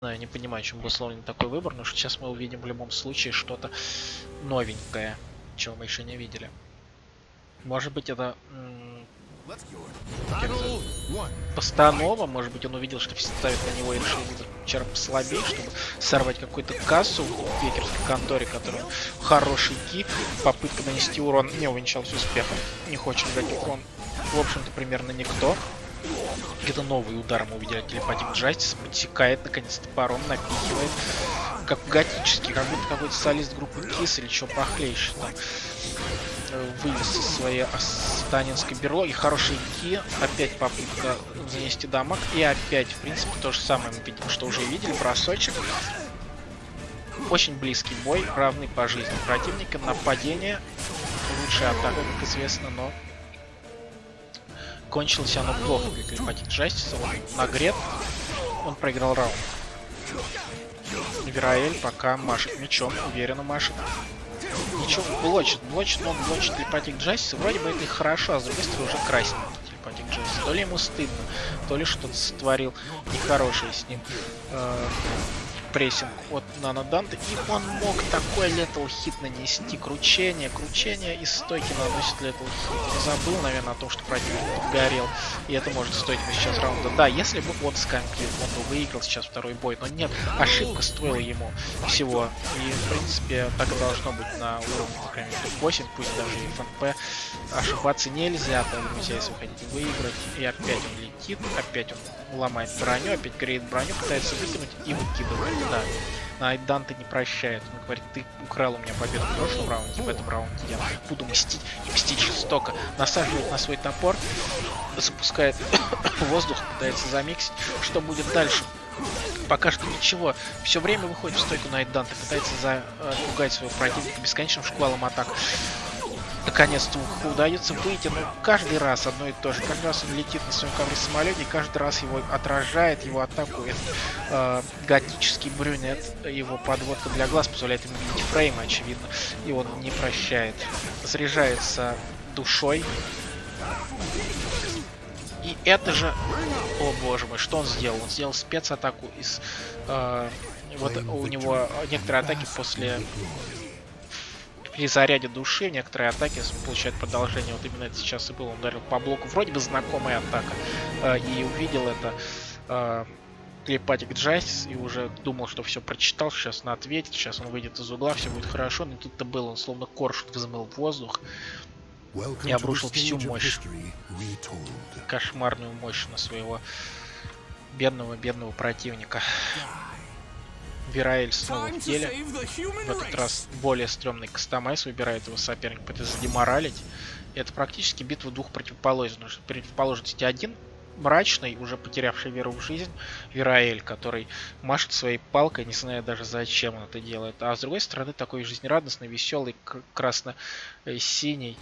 Я не понимаю, чем был условлен такой выбор, но сейчас мы увидим в любом случае что-то новенькое, чего мы еще не видели. Может быть, это постанова, может быть, он увидел, что все ставят на него и решил вчера послабее, чтобы сорвать какую-то кассу в бекерской конторе, которая хороший ки. Попытка нанести урон не увенчалась успехом. Не хочет дать урон, в общем-то, примерно никто. Где-то новый удар мы увидели от телепатик Джастис, подсекает, наконец, топором, напихивает. Как готический, как будто какой-то солист группы Кис или что похлеще там вылез из своей станинской берлоги. Хороший ки, опять попытка занести дамаг. И опять, в принципе, то же самое мы видим, что уже видели, бросочек. Очень близкий бой, равный по жизни противника. Нападение, лучшая атака, как известно, но кончилось оно плохо для телепатик Джастиса. Он нагрет, он проиграл раунд. Вераэль пока машет мечом, уверенно машет. Ничего, блочит, но он блочит телепатик Джастиса. Вроде бы это и хорошо, а с другой стороны уже красненький телепатик Джастиса. То ли ему стыдно, то ли что-то сотворил нехорошее с ним. Прессинг от Нано Данте, и он мог такой летал хит нанести. Кручение из стойки наносит летал хит. Забыл, наверное, о том, что противник горел, и это может стоить ему сейчас раунда. Да, если бы он скампил, он бы выиграл сейчас второй бой, но нет, ошибка стоила ему всего. И, в принципе, так и должно быть на уровне, по крайней мере, 8, пусть даже и ФНП. Ошибаться нельзя, друзья, если вы хотите выиграть. И опять он летит, опять он ломает броню, опять греет броню, пытается выкинуть и выкидывает. Да, Найт Данте не прощает. Он говорит, ты украл у меня победу в прошлом раунде, в этом раунде я буду мстить, и мстить жестоко. Насаживает на свой топор, запускает воздух, пытается замиксить. Что будет дальше? Пока что ничего. Все время выходит в стойку Найт Данте, пытается запугать своего противника бесконечным шквалом атак. Наконец-то удается выйти, но каждый раз одно и то же. Каждый раз он летит на своем ковре-самолете, и каждый раз его отражает, его атакует. Готический брюнет, его подводка для глаз позволяет ему видеть фреймы, очевидно. И он не прощает. Заряжается душой. И это же... О боже мой, что он сделал? Он сделал спецатаку из... вот у него некоторые атаки после... При заряде души некоторые атаки получают продолжение. Вот именно это сейчас и было. Он ударил по блоку. Вроде бы знакомая атака. И увидел это телепатик Джастис. И уже думал, что все прочитал. Сейчас он ответит. Сейчас он выйдет из угла. Все будет хорошо. Но тут-то было. Он словно коршун взмыл в воздух. И обрушил всю мощь. Кошмарную мощь на своего бедного противника. Вераэль снова в деле. В этот раз более стрёмный кастомайз выбирает его соперник, пытается задеморалить. И это практически битва двух противоположностей. Противоположности один мрачный, уже потерявший веру в жизнь, Вераэль, который машет своей палкой, не зная даже зачем он это делает. А с другой стороны такой жизнерадостный, веселый, красно-синий,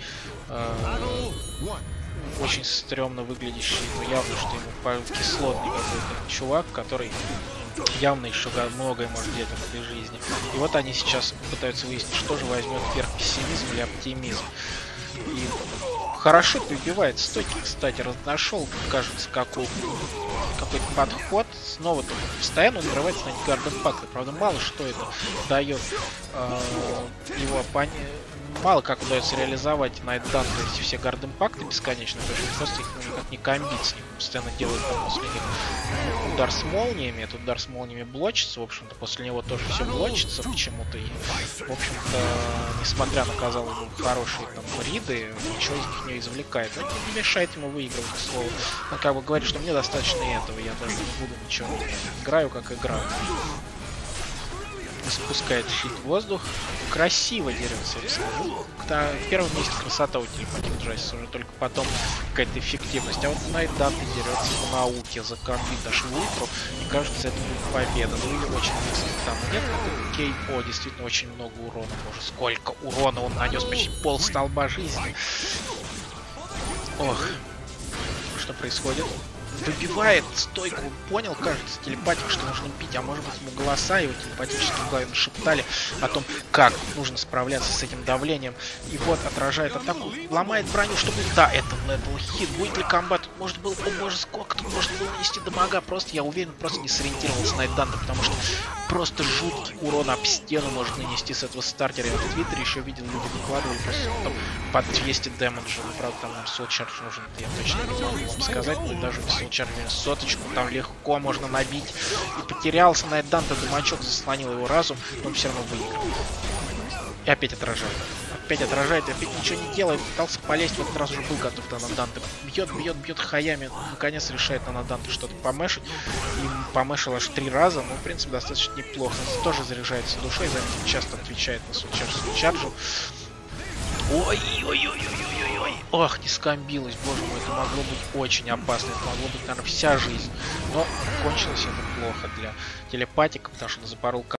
очень стрёмно выглядящий, но явно, что ему кислотный какой-то чувак, который явно еще многое может делать в этой жизни. И вот они сейчас пытаются выяснить, что же возьмет вверх, пессимизм или оптимизм. И хорошо прибивает стойки, кстати, нашел, кажется, какой-то подход. Снова постоянно он вырывается на эти гарден-пакты. Правда, мало что это дает его оппоненту. Мало как удается реализовать Найт Данте эти все гарден-пакты бесконечно, потому что просто их никак не комбить с ним. Постоянно делает после них удар с молниями. Этот удар с молниями блочится. В общем-то, после него тоже все блочится почему-то. И, в общем-то, несмотря на, казалось бы, хорошие там риды, ничего из них не извлекает. Но это не мешает ему выигрывать, к слову. Он как бы говорит, что мне достаточно этого, я даже не буду ничего. Играю как играю. Спускает щит в воздух. Красиво дерется, я скажу. В первом месте красота у телепатик Джастиса, уже только потом какая-то эффективность. А вот Найт Данте дерется по науке, закомбит аж в ультру. И кажется, это будет победа. Ну или очень близко там. Нет, это KO, действительно очень много урона. Боже, сколько урона он нанес, почти пол столба жизни. Ох, что происходит? выбивает стойку, он понял, кажется, телепатик, что нужно бить, а может быть ему голоса его телепатически в голове нашептали о том, как нужно справляться с этим давлением. И вот отражает атаку, ломает броню, чтобы... Да, это летал хит. Будет ли комбат? Может был, о боже, сколько тут можно было нанести дамага. Просто, я уверен, просто не сориентировался на Данте, потому что просто жуткий урон об стену может нанести с этого стартера. Я в Твиттере еще видел, люди выкладывали просто там под 200 дэмэджа. Ну, правда, там Soul Charge нужен, я точно не могу вам сказать, но даже без Soul Charge соточку там легко можно набить. И потерялся на Данте, дымачок заслонил его разум, но он все равно выиграл. И опять отражает. Опять отражает, опять ничего не делает. Пытался полезть, в этот раз уже был готов на Данте. Бьет хаями. Наконец решает на Данте что-то помешать. И помешал аж 3 раза. Но, в принципе, достаточно неплохо. Тоже заряжается душой. За это часто отвечает на Сулчарджу. Ой-ой-ой-ой-ой-ой-ой. Ох, не скомбилось. Боже мой, это могло быть очень опасно. Это могло быть, наверное, вся жизнь. Но кончилось это плохо для телепатика, потому что он запорол